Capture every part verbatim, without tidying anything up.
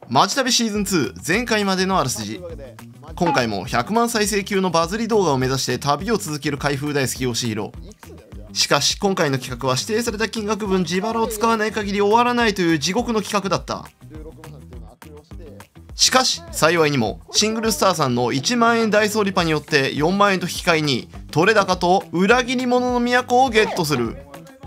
マジ旅シーズンツー前回までのあらすじ。今回もひゃくまん再生級のバズり動画を目指して旅を続ける開封大好きヨシヒロ。しかし今回の企画は指定された金額分自腹を使わない限り終わらないという地獄の企画だった。しかし幸いにもシングルスターさんのいちまんえんダイソーリパによってよんまんえんと引き換えに取れ高と裏切り者の都をゲットする。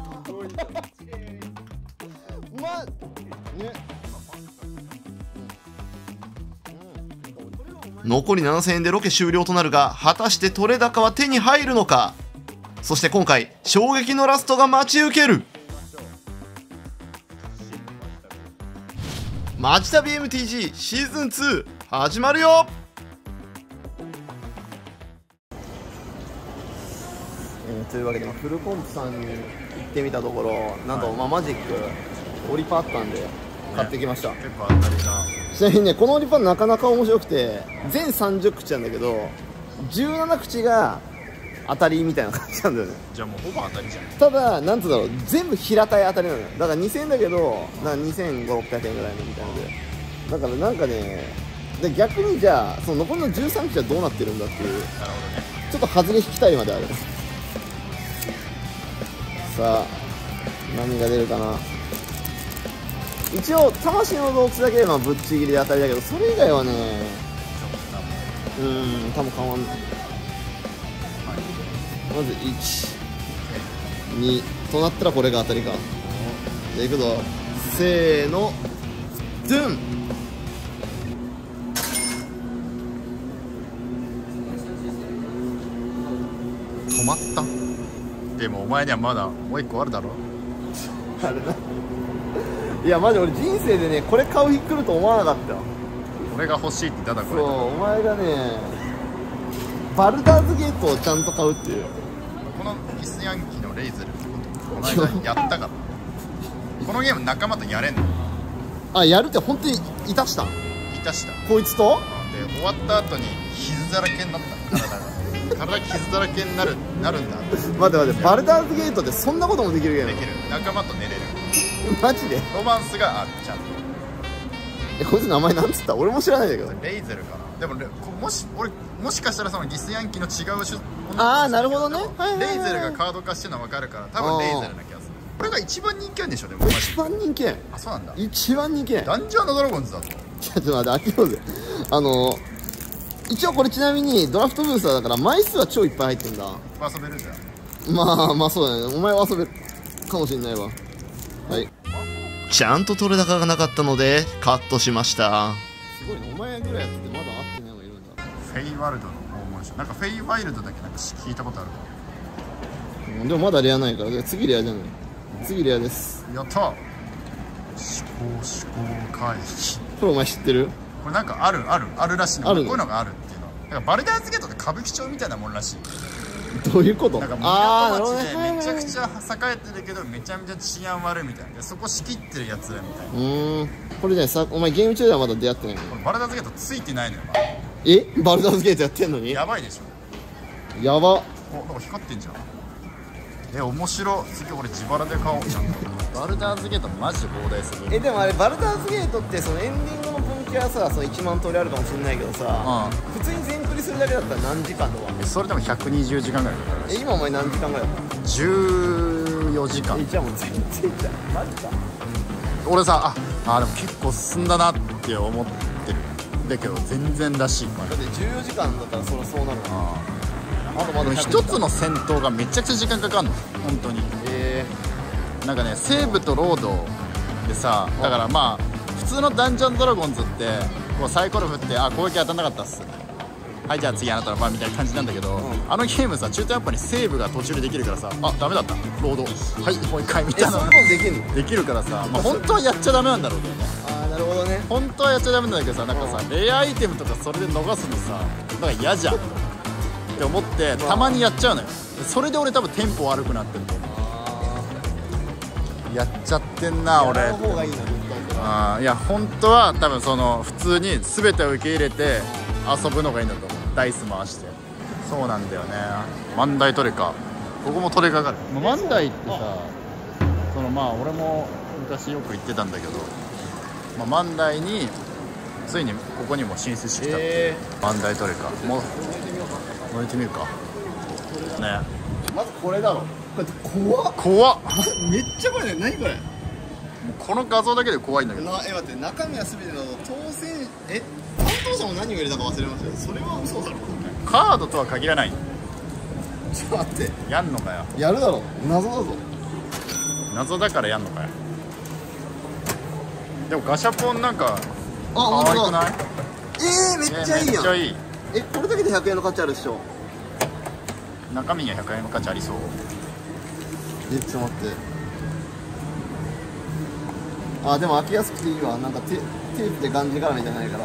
残りななせんえんでロケ終了となるが、果たして取れ高は手に入るのか。そして今回衝撃のラストが待ち受ける。マジ旅 エムティージー シーズンツー始まるよ。えー、というわけでフルコンプさんに行ってみたところ、なんと、はい、まあ、マジックオリパあったんで買ってきました、ね、結構当たりな。ちなみにね、このオリパなかなか面白くて、全さんじゅうくちなんだけどじゅうななくちが当たりみたいな感じなんだよね。じゃあもうほぼ当たりじゃん。ただなんていうんだろう、全部平たい当たりなのよ。だからにせんえんだけどにせんごひゃくろっぴゃくえんぐらいのみたいなので、だからなんかね、で逆にじゃあその残りのじゅうさんくちはどうなってるんだっていう、なるほどね、ちょっと外れ引きたいまである。さあ何が出るかな。一応魂の洞窟だけはぶっちぎりで当たりだけど、それ以外はね、うーん多分変わんない。まずいち、にとなったらこれが当たりか。じゃあいくぞ、せーの、ドゥン。 止まった。でもお前にはまだもう一個あるだろ。 あれな。いやマジ俺人生でねこれ買う日来ると思わなかったよ。 俺が欲しいって言っただこれ。 そう、お前がねバルダーズゲートをちゃんと買うっていう。 このギスヤンキーのレイズルってことこの間やったからこのゲーム仲間とやれんの。 あ、やるって本当にいたしたん？いたした。 こいつとで終わった後に傷だらけになった体が体傷だらけになるなるんだ。待って待って、バルダーズゲートってそんなこともできるゲーム？ できる。仲間と寝れる。 マジで？ ロマンスがあるちゃんと。 え、こいつ名前なんつった？俺も知らないんだけど。 レイゼルかな。でももし俺もしかしたらそのギスヤンキーの違う種。 ああなるほどね。 レイゼルがカード化してるのは分かるから多分レイゼルな気がする。これが一番人気あるんでしょ。でも一番人気。 あ、そうなんだ。 一番人気。 ダンジョン&ドラゴンズだと。 ちょっと待って、開けようぜ。あの一応これちなみにドラフトブースターだから枚数は超いっぱい入ってんだ。 遊べるじゃん。まあまあそうだね。お前は遊べるかもしれないわ。はい。ちゃんと取れ高がなかったのでカットしました。すごいね、お前ぐらいやってまだ会ってないのがいるんだ。 フェイワルドの訪問者、なんかフェイワイルドだけなんか聞いたことあるから。でもまだレアないから、次レアじゃない。次レアです。 やった。思考思考回避。 これお前知ってる？ これなんかあるあるあるらしいの。 あるの？ こういうのがあるっていうの。だからバルダーズゲートって歌舞伎町みたいなもんらしい。 どういうこと？ なんか港町でめちゃくちゃ栄えてるけどめちゃめちゃ治安悪いみたいな。そこ仕切ってるやつらみたいな。 うーん。これね、さ、お前ゲーム中ではまだ出会ってないの？ これバルダーズゲートついてないのよ。 え？バルダーズゲートやってんのに？ やばいでしょ。やば。 お、なんか光ってんじゃん。え、面白。次俺自腹で買おうちゃんと。バルダーズゲートマジで膨大する。 え、でもあれバルダーズゲートってそのエンディングの分岐はさ、そのいちまん通りあるかもしれないけどさ、うん、普通に全クリするだけだったら何時間とか？ それでもひゃくにじゅうじかんぐらいかかる。 え、今お前何時間ぐらいだった？ じゅうよじかん。 え、じゃあもう全然じゃん。マジか。 俺さ、ああでも結構進んだなって思ってるだけど全然らしい。 だってじゅうよじかんだったらそりゃそうなるな。 あとまだ一つの戦闘がめちゃくちゃ時間かかるの本当に。 えー、なんかね、西部とロードでさ、だからまあ普通のダンジョンドラゴンズってこうサイコロ振ってあ攻撃当たんなかったっす、はいじゃあ次あなたの番みたいな感じなんだけど、うん、あのゲームさ中途半端にセーブが途中でできるからさ、あダメだったロードはいもう一回みたいな。 そういうのできるの？ できるからさ、まあ、本当はやっちゃダメなんだろうけどね。 ああなるほどね。 本当はやっちゃダメなんだけどさ、なんかさレアアイテムとかそれで逃すのさなんか嫌じゃんって思ってたまにやっちゃうのよ。それで俺多分テンポ悪くなってると思う。やっちゃってんな俺。やった方がいいな。あいや本当は多分その普通に全てを受け入れて遊ぶのがいいんだと思う。ダイス回して。そうなんだよね。万代トレカここもトレカがある。万代ってさ、そのまあ俺も昔よく行ってたんだけど、まあ、万代についにここにも進出してきた。 えバンダイトレカもう乗いてみるかね。 まずこれだろ。これ怖っ。 怖っ。 めっちゃ怖いね。何これ。 この画像だけで怖いんだけど。 なえ待って、中身は全ての当選え担当者も何を入れたか忘れましたよ。それは嘘だろ。 カードとは限らない。 ちょっと待って、 やんのかよ。 やるだろ。謎だぞ。 謎だからやんのかよ。でもガシャポンなんかあ、 可愛くない？ えー、めっちゃいいやん。 めっちゃいい。 え、これだけでひゃくえんの価値あるっしょ。 中身にはひゃくえんの価値ありそう。 え、ちょっと待って。あ、でも開けやすくていいわ。なんかテテープでがんじがらめじゃないから。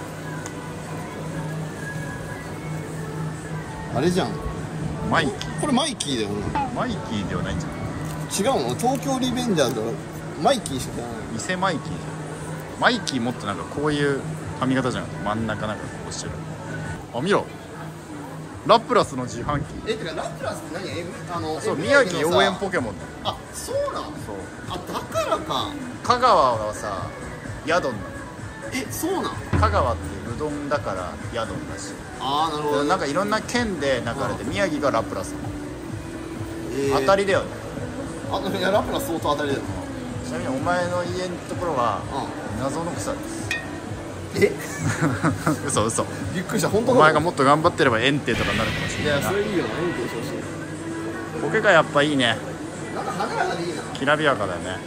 あれじゃん。 マイキー。 これマイキーだよ。 マイキーではないんじゃない？ 違うの？東京リベンジャーズはマイキーしか知らない。 偽マイキーじゃん。マイキーもっとなんかこういう髪型じゃなくて真ん中なんかこうしてる。あ、見ろ、ラプラスの自販機。 え、てかラプラスって何？え、あのそう、 え宮城応援ポケモンだ。 あ、そうなの？ そう、 あ、だからか。 香川はさヤドンなえ、そうなん？ の。香川ってうどんだからヤドンだし、 あー、なるほどね。 なんかいろんな県で流れて宮城がラプラスなの。 えー当たりだよね。 あ、いやラプラス相当当たりだよ。 ちなみにお前の家のところはう謎の草です。 ん。え嘘嘘。 びっくりした。本当おだ。 前がもっと頑張ってればエンテとかになるかもしいや、 れないな。 それいいよな。エンテしてほしい。 ボケがやっぱいいね。 なんか華やかでいいな。 きらびやかだよね。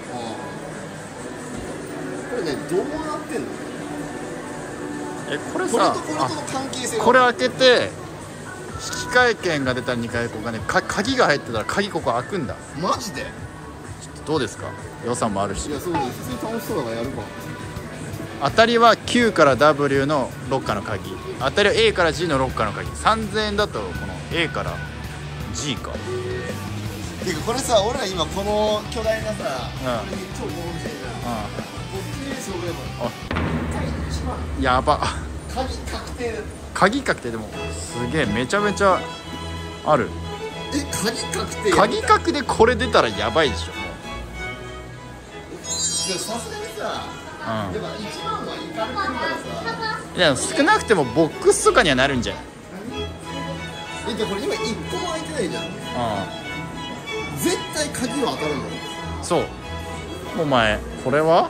これね、どうなってんの？ え、これこれさとこれとの関係性が。 これ開けて引換券が出たらにかいこうがね、か鍵が入ってたら鍵ここ開くんだ。 マジで？ どうですか？予算もあるし。 いや、そうね。普通に楽しそうだからやるか。 当たりは Q から ダブリュー のロッカーの鍵、当たりは A から G のロッカーの鍵。さんぜんえんだとこの A から G か。 てかこれさ、俺ら今この巨大なさ、 うんこれに超興奮してるじゃん。こっちですよ、これ一番うん、やば。 鍵確定。 鍵確定。でもすげえ、めちゃめちゃある。 え、鍵確定。 鍵確でこれ出たらやばいでしょ。もでもさすがにさ、 う、 やっぱ一番はいかれてるからさ。 うん、いや少なくてもボックスとかにはなるんじゃない？ え、でこれ今一個も開いてないじゃん。 う絶対鍵は当たるんだよ。 ん、そう。お前これは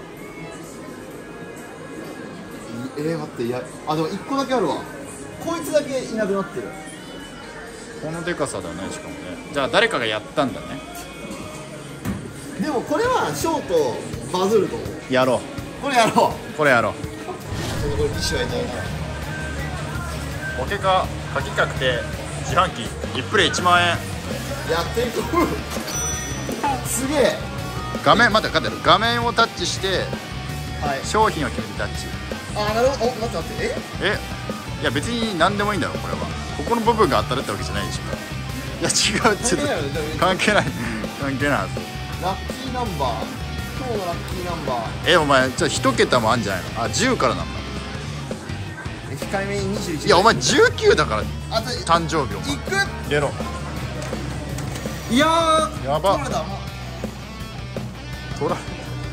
えー、待って、いや、あ、でも一個だけあるわ。こいつだけいなくなってる。 このでかさだね。しかもね、じゃあ誰かがやったんだね。 でもこれはショートバズると思う。 やろこれやろう。 う、これやろう。 これティッシュはいないな。 ポケカ鍵確定自販機いちプレイいちまんえん。 やっていく。すげえ。 画面待って待って、画面をタッチしてはい。 商品を決めてタッチ。 あ、なるほど。お、待って待って。ええ、いや別に何でもいいんだろこれは。ここの部分が当たるってわけじゃないでしょ。いや違う、ちょっと関係ない関係ないはず。 ラッキーナンバー。今日のラッキーナンバー。 え、お前ちょっと一桁もあんじゃないの？あ、じゅうからなんだ。 え、控えめににじゅういち。 いやお前じゅうきゅうだからあと誕生日お前いく。 入れろ。 いやー、 やばこれだ。もうトラ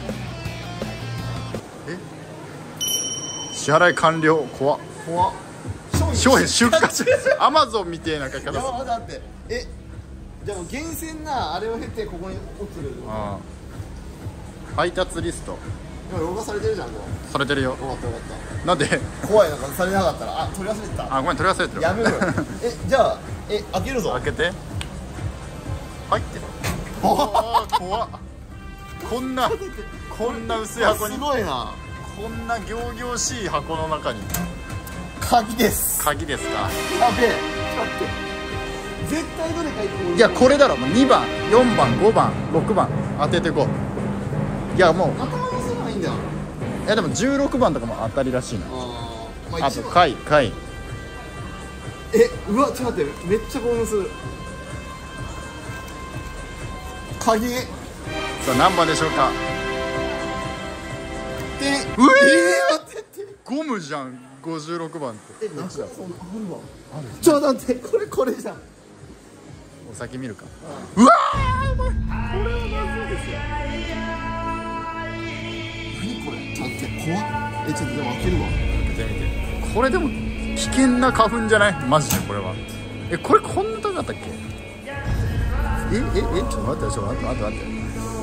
え支払い完了。怖っ。 怖っ。 商品出荷中。アマゾンみてえな書き方する。 いや、待って待って。え、じゃあもう厳選なあれを経てここに落ちてる。 ああ、配達リスト今録画されてるじゃん。もうされてるよ。 よかったよかっなんで？ た。怖い、なんかされなかったら、あ、取り忘れてた。 あ、ごめん、取り忘れてる。 やめろよ。え、じゃあ、え、開けるぞ。 開けて。入ってる。ああ、怖っ。こんなこんな薄い箱に、 すごいな。 こんな仰々しい箱の中に鍵です。 鍵ですか？ やべえ。待って。絶対どれかいく。 いやこれだろ。もうにばんよんばんごばんろくばん当ててこう。いやもう頭のせばいいんだよ。 いやでもじゅうろくばんとかも当たりらしいな。 あー、まあと一番貝貝。 え、うわ、ちょっと待って、めっちゃ興奮する。鍵で、 さあ何番でしょうか？ えー、 うえー待ってって。 ゴムじゃん。ごじゅうろくばんってえ、中そんなあるわ。ちょっと待って、これこれじゃん。 お先見るか。うわー、お前これはまずいですよ。何これ。ちょっと待って、怖っ。え、ちょっとでも開けるわ。 てみて。これでも危険な花粉じゃない？マジでこれは。え、これこんな高かったっけ？えええ、ちょっと待ってちょっと待って待って待って。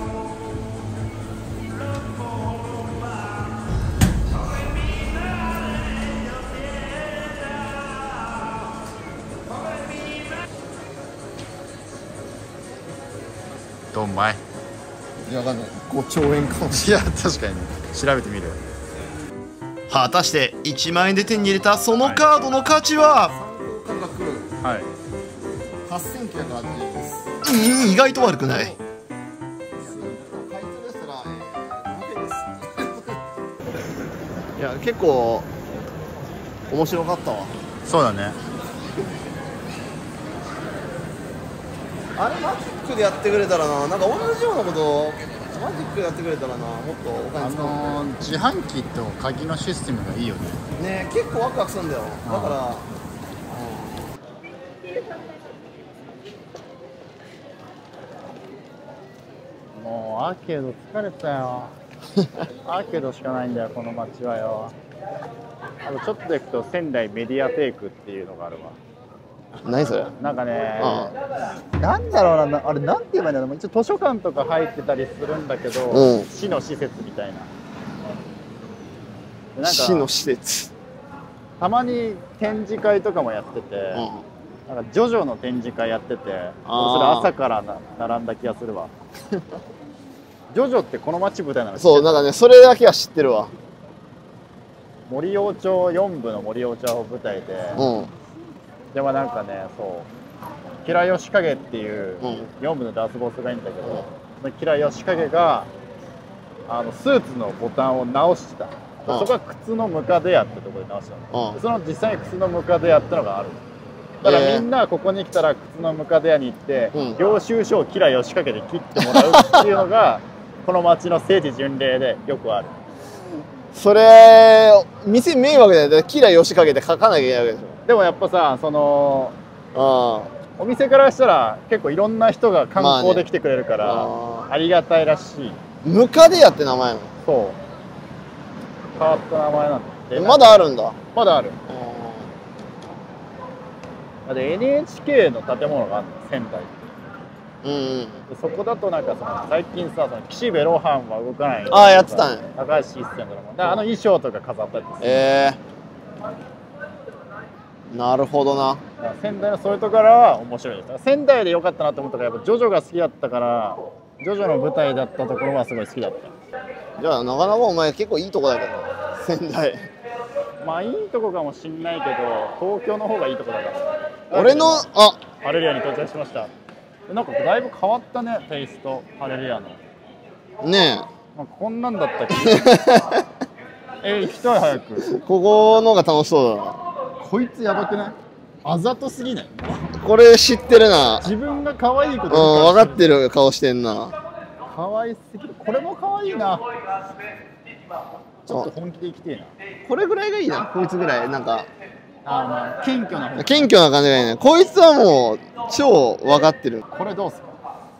どんまい。 いや、わかんない。ごちょうえんかもしいや確かにね、調べてみる。 果たしていちまんえんで手に入れたそのカードの価値は、 価格はいはっせんきゅうひゃくはちじゅうえんです。うん、意外と悪くない。いや、結構面白かったわ。 そうだね。 あれマジックでやってくれたらな、なんか同じようなことをマジックでやってくれたらな、もっとお金使う。 あのー、自販機と鍵のシステムがいいよね。 ね、結構ワクワクするんだよ。だから、 うん、もうアーケード疲れたよ。アーケードしかないんだよこの街はよ。あとちょっと行くと仙台メディアテイクっていうのがあるわ。 何それ？ なんかね、 ああなんだろうな、あれなんて言えばいいんだろう。一応図書館とか入ってたりするんだけど、 うん、 市の施設みたいな。なんか市の施設。 たまに展示会とかもやってて、うん、なんかジョジョの展示会やってて、それ朝からな並んだ気がするわ。ジョジョってこの街舞台なの？ そう、なんかね、それだけは知ってるわ。 森王町よん部の森王町を舞台で、うん、でもなんかね、そうキラヨシカゲっていうよん部のラスボスがいいんだけど、うん、キラヨシカゲがあのスーツのボタンを直してた。そこは靴のムカデ屋ってところで直したの、うん、その実際に靴のムカデ屋ってのがある。だからみんなここに来たら靴のムカデ屋に行って、えー、領収書をキラヨシカゲで切ってもらうっていうのがこの町の聖地巡礼でよくある。 それ店迷惑だよね。キラヨシカゲで書かなきゃいけないわけでしょ。 でもやっぱさ、そのあお店からしたら結構いろんな人が観光で来てくれるから、まあね、ありがたいらしい。 ムカデ屋って名前なの？ そう、変わった名前なんで。 まだあるんだ。 まだある。で エヌエイチケー の建物があるの、仙台って。うんうん、でそこだとなんかその最近さ、その岸辺露伴は動かない。 ああ、やってたね。 高橋一生のドラマ。あの衣装とか飾ったりする。 ええー、なるほどな。 仙台のそういうところは面白いです。仙台で良かったなと思ったからやっぱジョジョが好きだったから、ジョジョの舞台だったところはすごい好きだった。 じゃあなかなかお前結構いいとこだけど仙台。 まあいいとこかもしんないけど東京の方がいいとこだから。 俺のあハレルヤに到着しました。なんかだいぶ変わったね、テイスト。ハレルヤのねえ、 なんかこんなんだったっけ。え、行きたい早く。 ここのが楽しそうだな。 こいつやばくない？あざとすぎない？ これ知ってるな。 自分が可愛いことうん、分かってる顔してんな。 可愛すぎる。これも可愛いな。ちょっと本気で生きてえな。 これぐらいがいいな、こいつぐらい。なんかあー、まあ謙虚な方。 謙虚な感じがいいね。こいつはもう超分かってる。 これどうすか？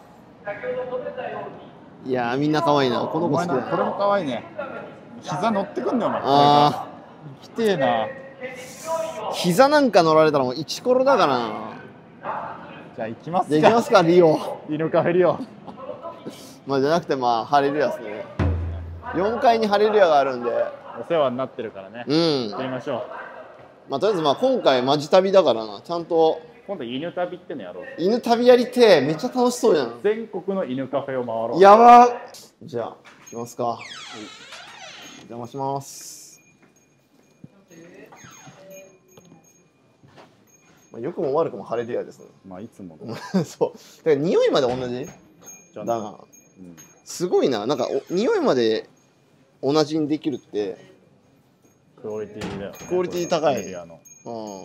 いやー、みんな可愛いな。この子好きだな。 これも可愛いね。膝乗ってくんだよお前。ああ、生きてえな。 膝なんか乗られたらもうイチコロだからな。 じゃあ行きますか。 行きますか、リオ。 犬カフェリオ。 まあじゃなくて、まあハレルヤですね。よんかいにハレルヤがあるんでお世話になってるからね。うん。行ってみましょう。 まあとりあえずまあ今回マジ旅だからな、ちゃんと。 今度犬旅ってのやろう。 犬旅やりてえ、めっちゃ楽しそうじゃん。 全国の犬カフェを回ろう。 やば。じゃあ行きますか。はい、お邪魔します。良くも悪くもハレルヤですね。 まあいつもそう。だから匂いまで同じだが、うん、すごいな。なんかお匂いまで同じにできるってクオリティだよ、ね。 クオリティ高い。うん。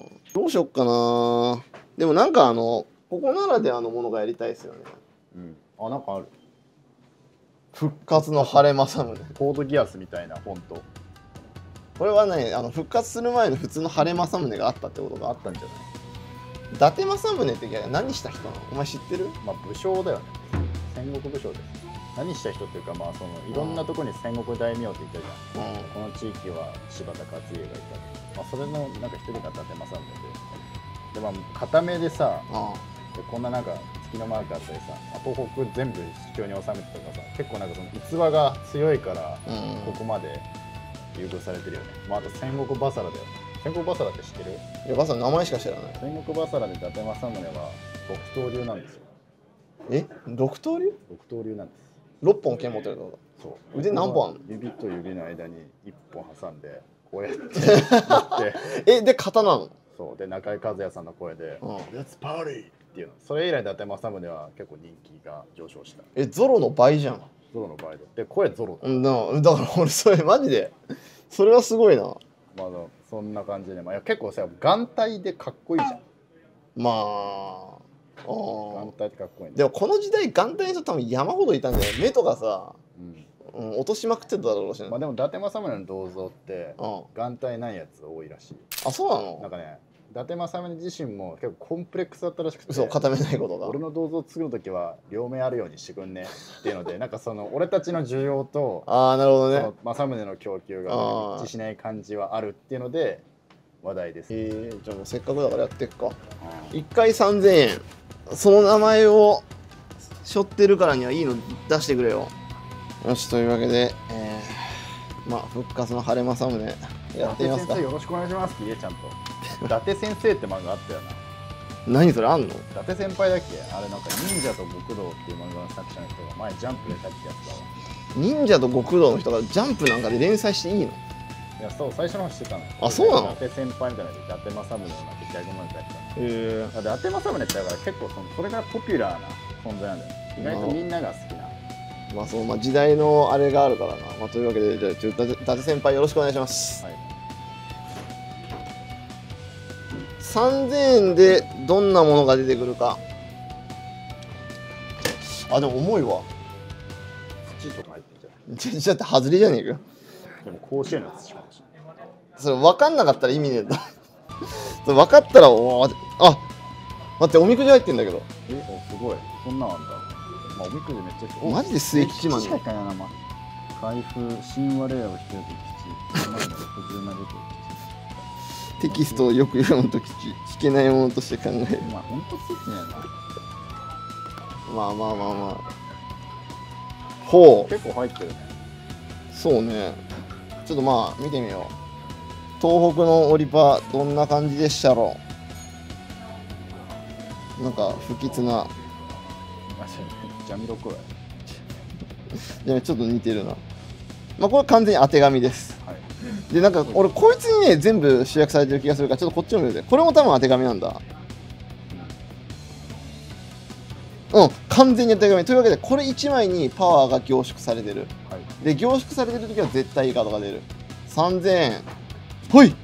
どうしよっかな。でもなんかあのここならではのものがやりたいですよね。 うん。あ、なんかある。 復活の晴れ政宗。 コードギアスみたいなフォント。 これはね、あの復活する前の普通の晴れ政宗があったってことがあったんじゃない？伊達政宗って何した人なの？お前知ってる？ まあ武将だよね。戦国武将です。 何した人っていうか、まあそのいろんなところに戦国大名って言ったじゃん、 うん、 この地域は柴田勝家がいた、まあ、それのなんか一人が伊達政宗で、でまあ固めでさ、 うん、 でこんななんか月のマークあったりさ、東北全部主張に収めてとかさ、結構なんかその逸話が強いからここまで優遇されてるよね。まあ、あと戦国バサラだよ。戦国バサラって知ってる？ いやバサラ名前しか知らない。 戦国バサラで伊達政宗は六刀流なんですよ。 え、六刀流？ 六刀流なんです。 六本剣持ってるってこと？そう。腕何本あんの？ 指と指の間に一本挟んでこうやってってえ、で刀なの？ そうで、中井和也さんの声でうん、 Let's party っていうの。それ以来伊達政宗は結構人気が上昇した。 え、ゾロの倍じゃん。 ゾロの場合で声ゾロだ。 うん、だだから俺それマジでそれはすごいな。 まあそんな感じで、まあ、いや結構さ眼帯でかっこいいじゃん。 まあ眼帯ってかっこいいんだ。 でもこの時代眼帯の人多分山ほどいたんだよ。目とかさ、 うんうん、落としまくってただろうしね。 まあでも伊達政宗の銅像ってうん眼帯ないやつ多いらしい。 あ、そうなの？ なんかね、伊達政宗自身も結構コンプレックスだったらしくて、 そう、固めないことが。 俺の銅像作る時は両面あるようにしてくんねっていうのでなんかその俺たちの需要とああ、なるほどね。 政宗の供給が一致しない感じはあるっていうので話題です。 えー、じゃあもうせっかくだからやっていくか。いっかいさんぜんえん。その名前を背負ってるからにはいいの出してくれよ。よし、というわけで、えー、まあ復活の晴れ政宗やってみますか。 伊達先生よろしくお願いしますって言えちゃんと。伊達先生って漫画あったよな。 何それあんの？ 伊達先輩だっけあれ。なんか忍者と極道っていう漫画の作者の人が前ジャンプで書いてやつだわ。 忍者と極道の人がジャンプなんかで連載していいの？ いやそう最初の方してたの。 あ、そうなの？ 伊達先輩みたいなので伊達政宗のなんてギャグ漫画やってたの。 へえ。 伊達政宗ってだから結構そのそれがポピュラーな存在なんだよ。意外とみんなが好きな。 まあそう、まあ時代のあれがあるからな。まあというわけで、じゃあちょっと伊達先輩よろしくお願いします。 はい。 さんぜんえんでどんなものが出てくるか。あ、でも重いわ。 土とか入ってんじゃん。 ちょちょっと外れじゃねえか。 でも甲子園の土かもしれない。 それ分かんなかったら意味ねえんだ。それ分かったら、おーあ、待って、おみくじ入ってんだけど。 え、おすごい。そんなんあんだ。まあおみくじめっちゃマジで末吉マンしかいかないな、ま開封、神話レアを引き受け吉。今までろくじゅうなな出てテキストをよく読むとき、聞けないものとして考える。 まあ、ほんとついてないな。 まあまあまあまあ。ほう。 結構入ってるね。 そうね。ちょっとまあ、見てみよう。東北のオリパ、どんな感じでしたろう。なんか、不吉な。 ジャミロクワイ。 いや、ちょっと似てるな。まあ、これ完全に当て紙です。 はい。 で、なんか、俺、こいつにね、全部集約されてる気がするから、ちょっとこっちを見るで。これも多分当て紙なんだ。うん、完全に当て紙。というわけで、これいちまいにパワーが凝縮されてる。 はい。 で、凝縮されてるときは絶対いいカードが出る。さんぜんえん。ほい！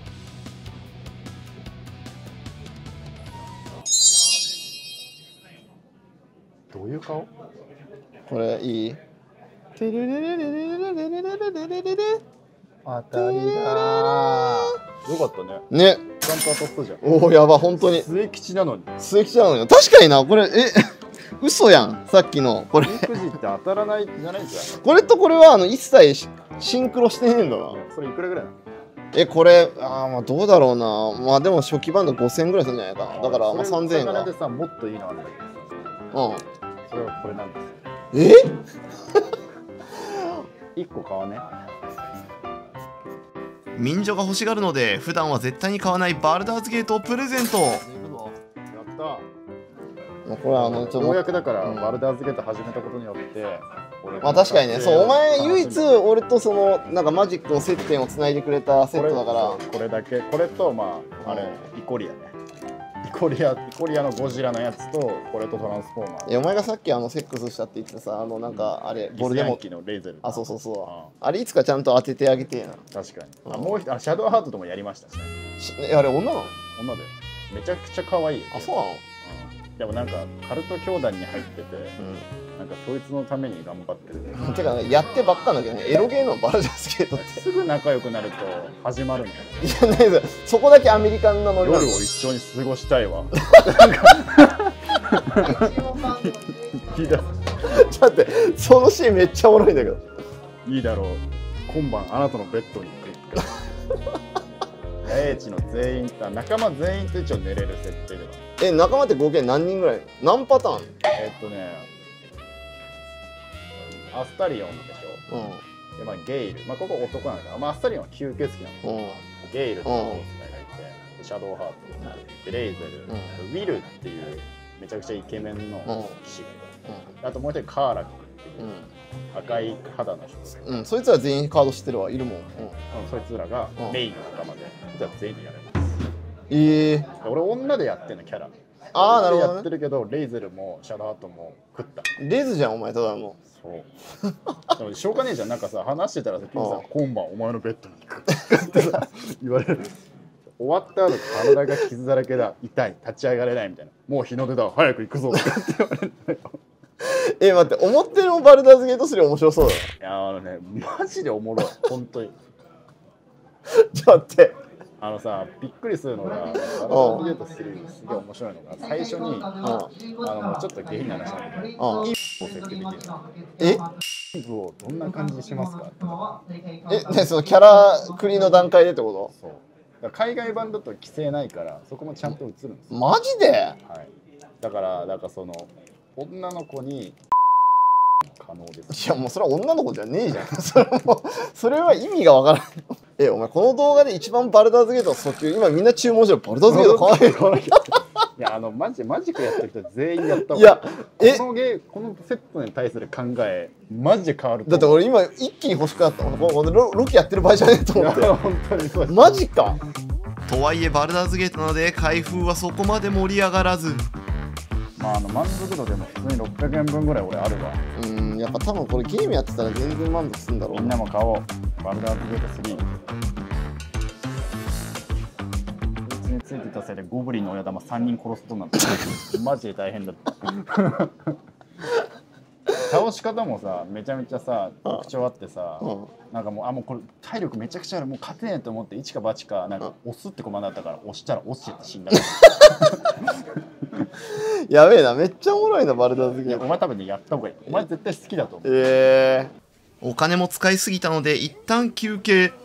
どういう顔？ これいい？テレレレレレレレレレレレレレ。 当たりだー。よかったね。 ね。 ちゃんと当たったじゃん。 おお、やば、本当に。 末吉なのに。 末吉なのよ。確かにな、これ、え、嘘やん。さっきの、これ。 おみくじって当たらないじゃないじゃん。 これとこれは、あの、一切シシンクロしてねえんだな。 それいくらぐらいなの？ え、これ、あーまあ、どうだろうな。まあ、でも初期バンドごせんえんぐらいするんじゃないかな。だから、まあ、さんぜんえんか。 それでさ、もっといいのあるんだけどさ。 うん。 それはこれなんです。 えいっこ買わね。 民女が欲しがるので普段は絶対に買わないバルダーズゲートをプレゼント。 やったこれはあのちょっとようやくだから、 うんバルダーズゲート始めたことによって俺まあ確かにね、そうお前唯一こ俺とそのなんかマジックの接点をつないでくれたセッれトだからこれだけこれとまああれイコリアねイコリアイコリアのゴジラのやつとこれとトランスフォーマーいやお前がさっきあのセックスしたって言ってさあのなんかあれボルデモギスヤンキのレイゼルあそうそうそうああれいつかちゃんと当ててあげてえな確かにあもう一あシャドウハートともやりましたしねしえあれ女なの女でめちゃくちゃ可愛いよあそうなのうんでもなんかカルト教団に入っててなんかそいつのために頑張ってるうんてかねやってばっかなんだけどねエロゲーのバルダーズゲートってすぐ仲良くなると始まるのよいやないですそこだけアメリカンなノリ夜をなんです一緒に過ごしたいわ言い出すちょっと待って、そのシーンめっちゃおもろいんだけど。 いいだろう、今晩あなたのベッドに行く八重地の全員と仲間全員と一応寝れる設定では。 え、仲間って合計何人ぐらい？何パターン？ えっとね、アスタリオンでしょ、うん、で、まあ、ゲイル、まあ、ここ男なんだから、まあ、アスタリオンは吸血鬼なんで、うん、ゲイルっていうスタイがいて、シャドウハーツ、レイゼル、うん、ウィルっていうめちゃくちゃイケメンの騎士がいて、うん、あともう一人カーラックっていう、うん、赤い肌の人がいて、うん、 そいつら全員カード知ってるわ、いるもん、うん、 そいつらがメインの仲間で、そいつら全員でやれます。 ええー、 俺女でやってんのキャラ。 ああ、なるほど、ね、 やってるけど、レイゼルもシャドウハートも食った。 レイズじゃんお前、ただの。 そうでもしょうがねえじゃん、なんかさ話してたらさ、キムさん今晩お前のベッドに行くってさ言われる。終わった後体が傷だらけだ、痛い、立ち上がれないみたいな、もう日の出だ早く行くぞとかって言われるんだよ。 え、待って、思ってるのバルダーズゲートスリー面白そうだな。いや、あのね、マジでおもろい本当に。 ちょっと待って、 あのさ、びっくりするのが、バルダーズゲートスリーすげえ面白いのが、最初に、あのもうちょっと下品な話なんだけど、インプを設定できる。 え？ インプをどんな感じにしますか？ え、ね、そのキャラクリの段階でってこと？ そう。だから海外版だと規制ないから、そこもちゃんと映るんですよ。 マジで？はい。 だから、なんかその女の子に可能です。 いや、もうそれは女の子じゃねえじゃん。それもそれは意味がわからない。え、お前この動画で一番バルダーズゲートの訴求、今みんな注文してる。バルダーズゲート買わないよ。 いや、あのマジマジックやってる人全員やった方がいい。 いや、え、 このゲーこのセットに対する考えマジで変わる。 だって俺今一気に欲しくなった。このロロケやってる場合じゃねえと思って。 本当にそうです。 マジか。とはいえバルダーズゲートなので開封はそこまで盛り上がらず。 まあ、あの満足度でも普通にろっぴゃくえんぶんぐらい俺あるわ。 うん、やっぱ多分これゲームやってたら全然満足するんだろう。 みんなも買おう、バルダーズゲートスリー。うちについてたせいでゴブリンの親玉さんにん殺すことになったマジで大変だった倒し方もさ、めちゃめちゃさ特徴あってさ、うん、なんかもう、あ、もうこれ体力めちゃくちゃある、もう勝てねえと思って一か八かなんか押すってコマンドだったから、押したら落ちて死んだやべえな、めっちゃおもろいなバルダーズゲート。 お前多分ね、やった方がいい。お前絶対好きだと思う。 ええー、お金も使いすぎたので一旦休憩。うん、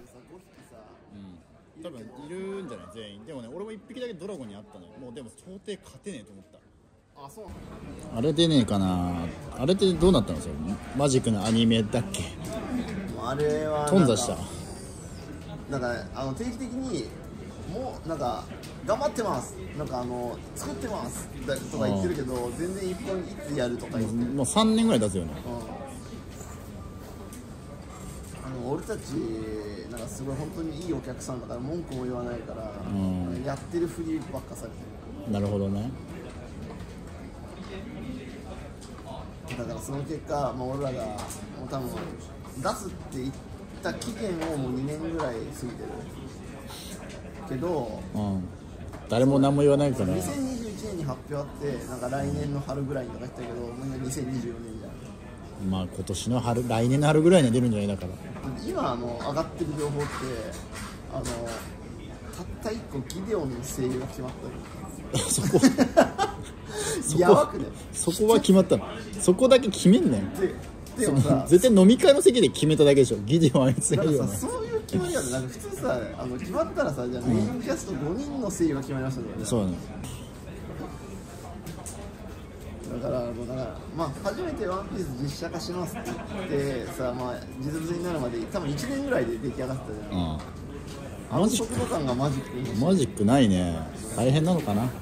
多分いるんじゃない全員。でもね、俺も一匹だけドラゴンにあったのよ。もうでも到底勝てねえと思った。あ、そうなんだ。あれでねえかな。あれってどうなったんですよ。マジックのアニメだっけ。 あれは頓挫した。 なんかあの定期的にもうなんか頑張ってます、なんかあの作ってますとか言ってるけど、全然一本いつやるとか言って、 もうさんねんぐらい経つよね。 あの俺たちなんかすごい本当にいいお客さんだから文句も言わないから、うん、やってるふりばっかされてる。 なるほどね。 だからその結果、まあ、俺らがもう多分出すって言った期限をもうにねんぐらい過ぎてるけど、 うん、誰も何も言わないから。 にせんにじゅういちねんに発表あって、なんか来年の春ぐらいにとか言ったけど、もう今にせんにじゅうよねんじゃん。 まあ今年の春、来年の春ぐらいには出るんじゃないだから。 今あの上がってる情報って、あのたったいっこギデオンの声優が決まったの。 そこやばくね。 そこは決まったの。そこだけ決めんねん。 でもさ、 絶対飲み会の席で決めただけでしょ。ギデオンあいつがいいよね。 そういう決まりやで、なんか普通さ、あの決まったらさ、じゃあメインキャストごにんの声優が決まりましたとかね。 そうね。 だから、だからまあ初めてワンピース実写化しますって言ってさ、まあ実物になるまで多分いちねんぐらいで出来上がったじゃん。うん、あの速度感がマジック。 マジックないね。大変なのかな。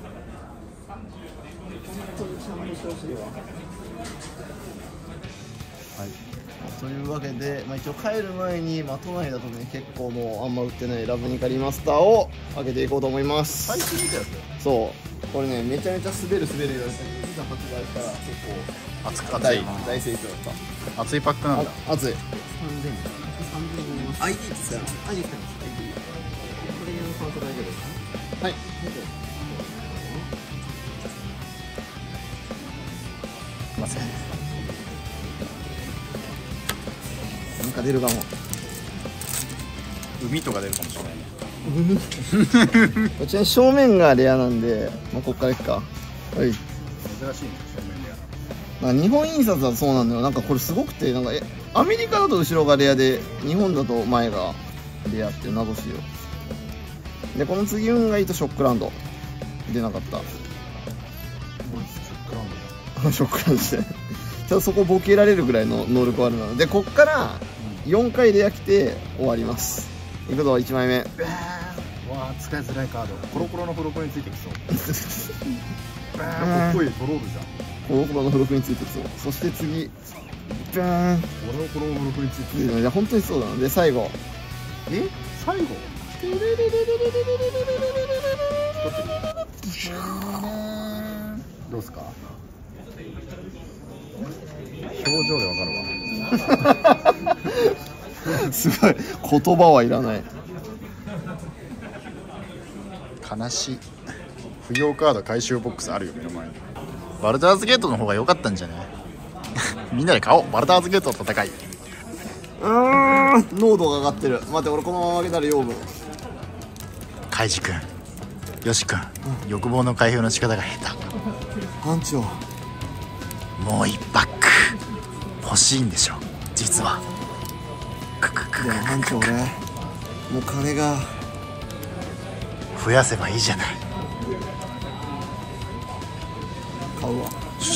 はい、というわけで、まあ、一応帰る前に、まあ、都内だとね結構もうあんま売ってないラブニカリマスターを開けていこうと思います。 最近見たやつ。 そうこれねめちゃめちゃ滑る滑るやつでいざ発売したら結構熱かった。 大大盛況だった。 熱いパックなんだ。 熱い。さんぜんえん。 アイディー って使うの？ アイディー 使います。アイディー。これのファント大丈夫ですか？はい。 すいません。 なんか出るかも。 海とか出るかもしれないね。 こちら正面がレアなんで、まあ、こっからいくか。はい。 珍しいね、正面レアな。 なんか日本印刷だとそうなんだよ。なんかこれすごくて、なんかえアメリカだと後ろがレアで、日本だと前がレアって謎しよう。でこの次運がいいとショックランド出なかった。ショックランドしてちょっとそこボケられるぐらいの能力あるので、こっからよんかいレア来て終わります。いくぞいちまいめ。 わあ使いづらいカード。コロコロの付録についてきそう。かっこいいトロールじゃん。 コロコロの付録についてきそう。そして次バーン、 コロコロの付録についてきそう。 いや本当にそうだな。で最後、 え最後どうすか。表情でわかるわ。 すごい言葉はいらない。 悲しい。不要カード回収ボックスあるよ目の前に。バルダーズゲートの方が良かったんじゃね。みんなで買おう。バルダーズゲートの戦い。 うーん濃度が上がってる。待って俺このまま負けたら養分。 カイジ君、ヨシ君、欲望の開封の仕方が下手。 班長もう一パック欲しいんでしょ実は。ククククいや班長俺もう金が増やせばいいじゃない。 買うわ。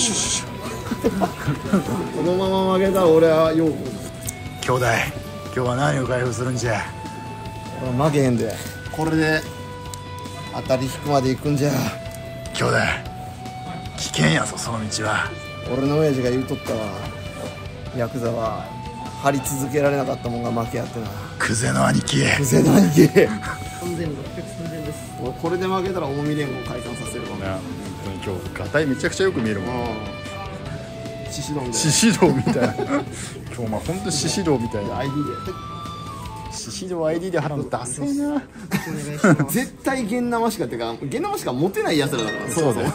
このまま負けたら俺は養分。 兄弟今日は何を開封するんじゃ。 負けへんで。これで当たり引くまで行くんじゃ。 兄弟危険やぞその道は。 俺の親父が言うとったわ。ヤクザは張り続けられなかったもんが負けやってな。 クゼの兄貴。 クゼの兄貴。さんぜんろっぴゃくさんぜんです。俺これで負けたら近江連合解散させるかも。 本当に今日ガタイめちゃくちゃよく見えるもん。 獅子道みたいな。 獅子道みたいな。今日まあ本当獅子道みたいな。 アイディー で獅子道 アイディー で払うのダセえな。 絶対現生しかってか現生しか持てないやつらだから。 そうだよ。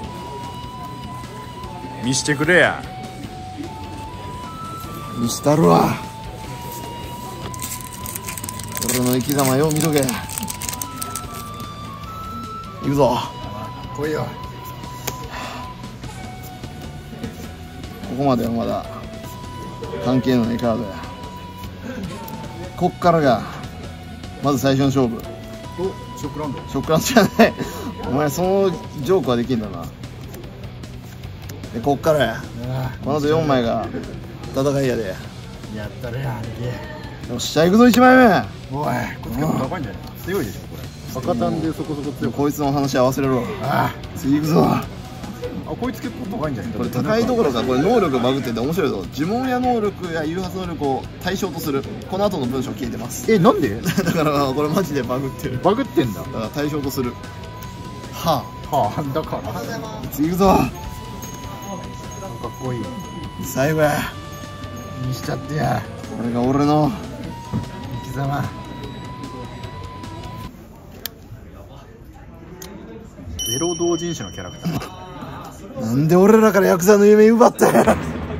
見してくれや。 見したるわ。俺の生き様よう見とけ。行くぞ。 来いよ。 ここまではまだ関係のないカードや。こっからがまず最初の勝負。 おショックランド。 ショックランドじゃない。お前そのジョークはできんだな。でこっからや。この後よんまいが戦いやで。 やったれや兄貴。 よっしゃ行くぞいちまいめ。 おいこっち結構高いんじゃない。強いでしょこれ。赤単でそこそこ強い。 こいつの話合わせれろ。 ああ次行くぞ。 あこいつ結構高いんじゃない。 これ高いどころかこれ能力バグってて面白いぞ。呪文や能力や誘発能力を対象とする。この後の文章消えてます。 えなんで。 だからこれマジでバグってる。 バグってんだ。 だから対象とする。はあはあだからか次行くぞ。 っこいい。 最後や。 にしちゃってや。 これが俺の生き様。ゼロ同人誌のキャラクター。 なんで俺らからヤクザの夢奪ったや。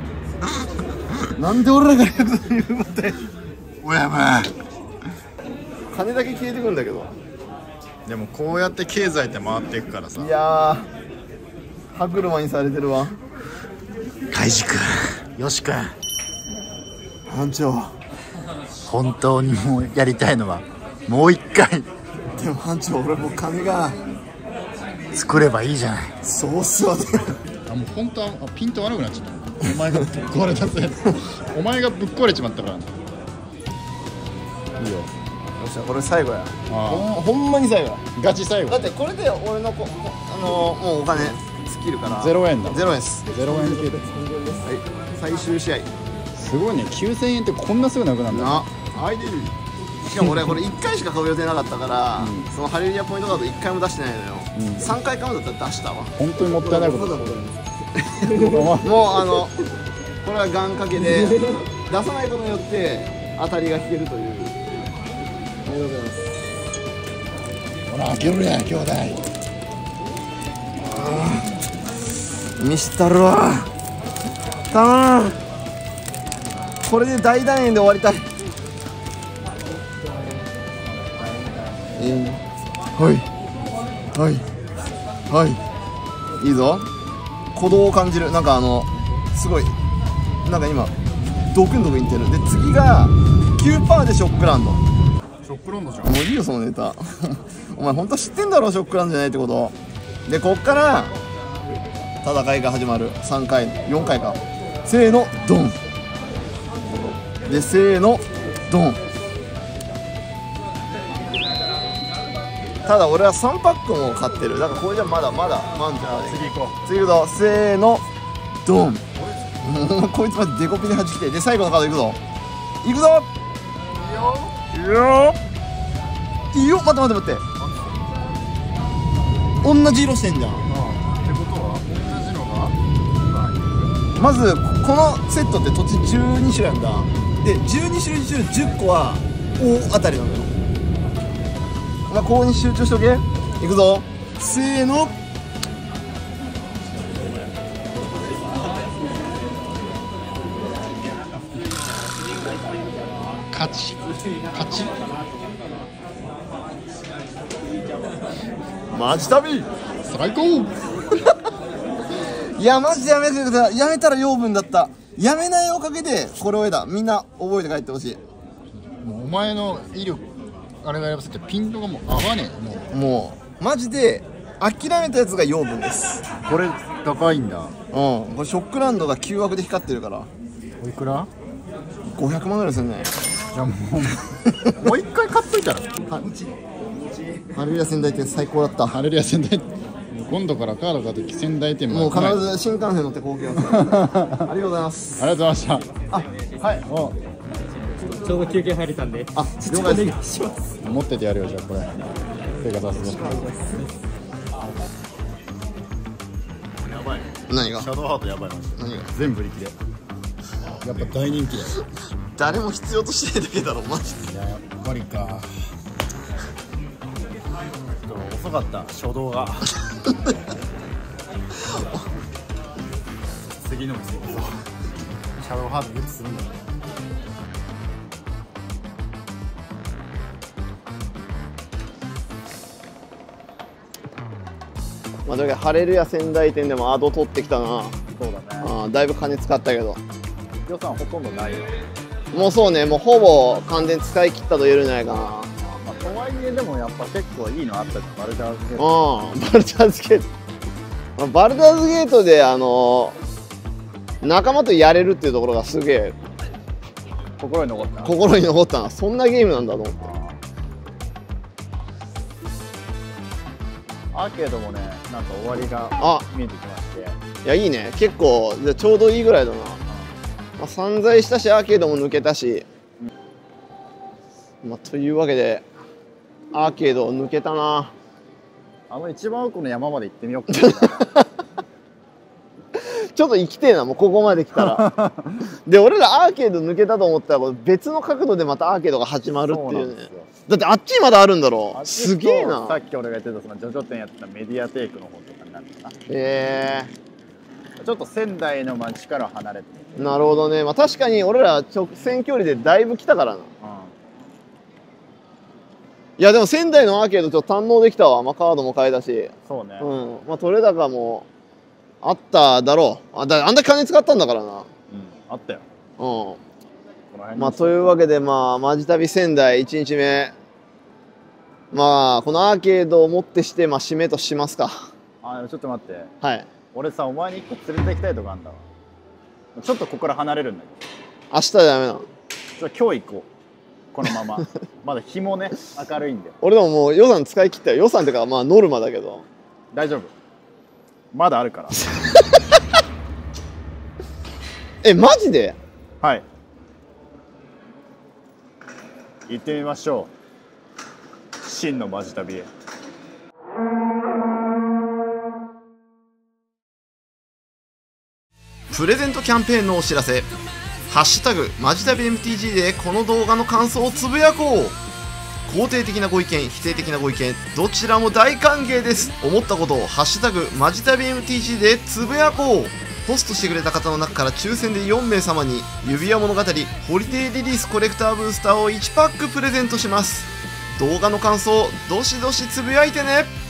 なんで俺らからヤクザの夢奪ったや。 おやま金だけ消えてくんだけど。 でもこうやって経済って回っていくからさ。 いやー歯車にされてるわ。 カイジ君、ヨシ君、 班長本当にもうやりたいのはもう一回。 でも班長俺もう金が作ればいいじゃない。 そうっすよね。 あもう本当はあピント悪くなっちゃった。お前がぶっ壊れたせいお前がぶっ壊れちまったから。いいよ。 よっしゃこれ最後や。 あほんほんまに最後や。 ガチ最後。 だってこれで俺のこあのもうお金尽きるからゼロえんだ。 ゼロえんです。 ゼロえん系で。 はい最終試合すごいね。きゅうせんえんってこんなすぐなくなるんだ。 なアイディしかも俺これいっかいしか買う予定なかったから、うん、そのハレルヤポイントカードいっかいも出してないのよ、うん、さんかい買うんだったら出したわ。 本当にもったいないことだ。 もうあのこれは願掛けで出さないことによって当たりが引けるという。ありがとうございます。 ほら開けるや兄弟。 見したるわ。頼む。これで大団円で終わりたい。えー、はいはいはいいいぞ。鼓動を感じる。なんかあのすごいなんか今ドクンドクンいってる。で次が きゅうパーセント でショックランド。 ショックランドじゃん。 もういいよそのネタお前本当は知ってんだろショックランドじゃないってこと。でこっから戦いが始まる。さんかいよんかいか。せーのドンでせーのドン。ただ俺はさんパックも買ってる。だからこれじゃまだまだ満足だね。 次行こ次行くぞ。せーのドンもうこいつまでデコピンで弾きて。で最後のカードいくぞいくぞ。いいよいいよいいよ。待って待って待って、同じ色してんじゃん。 う。ってことは同じのがまずこのセットって土地じゅうに種類なんだ。でじゅうに種類中じゅっこは大当たりなのよ。まあここに集中しとけ。いくぞせーの勝ち勝ち。 マジ旅最高いやマジでやめてください。やめたら養分だった。やめないおかげでこれを得た。みんな覚えて帰ってほしい。 もうお前の威力あれがやばすぎてピントがもう合わねえ。もうもうマジで諦めたやつが養分です。 これ高いんだ。 うんこれショックランドがきゅう枠で光ってるからおいくら？ ごひゃくまんぐらいするね。 じゃあもうもう一回買っといたら。 ハレルヤ仙台店最高だった。 ハレルヤ仙台今度からカード買うとき仙台店もう必ずず新幹線乗ってこうきますありがとうございます。 ありがとうございました。 あはいおちょうど休憩入れたんで、 あ了解です。 します。 持っててやるよじゃあこれ手がさすが。やばい。 何がシャドウハートやばいマジで。 何が全部売り切れ。やっぱ大人気だよ。 誰も必要としてないだけだろマジで。 いややっぱりか。遅かった初動が。次の店行くぞ。シャドウハートゲットするんだね。 まあ、だけどハレルヤ仙台店でもアド取ってきたな。 そうだね。 あだいぶ金使ったけど予算ほとんどないよ。 もうそうねもうほぼ完全に使い切ったと言えるんじゃないかな。 まあ、とはいえでもやっぱ結構いいのあったじゃん。バルダーズゲート。 うんバルダーズゲートバルダーズゲートであの仲間とやれるっていうところがすげえ心に残った。 心に残ったな。そんなゲームなんだと思って。 アーケードもねなんか終わりがあ見えてきまして。 いやいいね結構じゃあちょうどいいぐらいだな。まあ、散財したしアーケードも抜けたし、まあ、というわけでアーケード抜けたな。 あの一番奥の山まで行ってみようかちょっと行きてえなもうここまで来たらで俺らアーケード抜けたと思ったらこれ別の角度でまたアーケードが始まるっていうね。だってあっちにまだあるんだろう。すげえな。 さっき俺が言ってたそのジョジョ店やってたメディアテイクの方とかになるかな。 へえちょっと仙台の街から離れてる。 なるほどね。まあ確かに俺ら直線距離でだいぶ来たからな。 うん、 いやでも仙台のアーケードちょっと堪能できたわ。まあカードも買えたし、 そうね。 うんまあ取れ高もあっただろう。あだあんだけ金使ったんだからな。 うん、あったよ。 うんこの辺にまあというわけでまあマジ旅仙台いちにちめまあこのアーケードをもってしてまあ締めとしますか。 あでもちょっと待って。 はい俺さお前に一個連れて行きたいとこあんだわ。ちょっとここから離れるんだけど。 明日はダメなの。 ちょ今日行こう。このまま。まだ日もね明るいんで。 俺でももう予算使い切ったよ。予算ってかまあノルマだけど大丈夫。まだあるから。 えマジで。 はい。行ってみましょう。真のマジ旅へ。 プレゼントキャンペーンのお知らせ。ハッシュタグマジ旅 エムティージー でこの動画の感想をつぶやこう。肯定的なご意見否定的なご意見どちらも大歓迎です。思ったことをハッシュタグマジ旅 エムティージー でつぶやこう。ポストしてくれた方の中から抽選でよんめい様に指輪物語ホリデーリリースコレクターブースターをいちパックプレゼントします。動画の感想どしどしつぶやいてね。